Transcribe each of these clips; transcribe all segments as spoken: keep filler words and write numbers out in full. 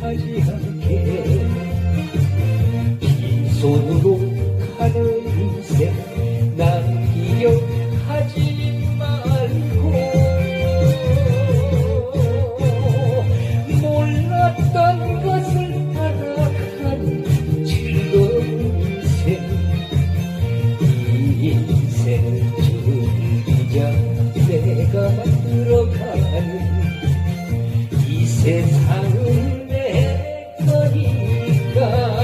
후회하지 않게 빈손으로 가는 인생 남기려 하지 말고 몰랐던 것을 알아가는 즐거운 인생 이 인생을 즐기자 내가 만들어가는 이 세상은 내 거니까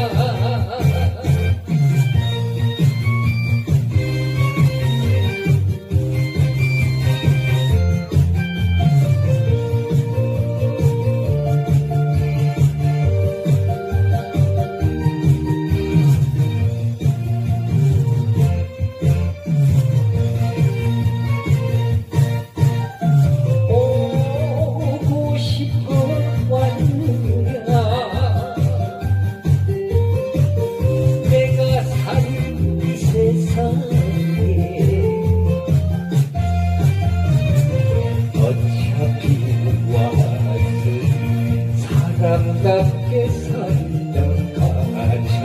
사람답게 살다 가자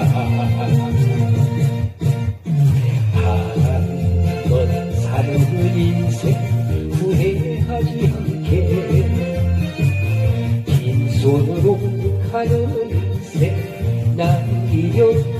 한번 사는 인생 후회하지 않게 빈손으로 가는 인생 남기려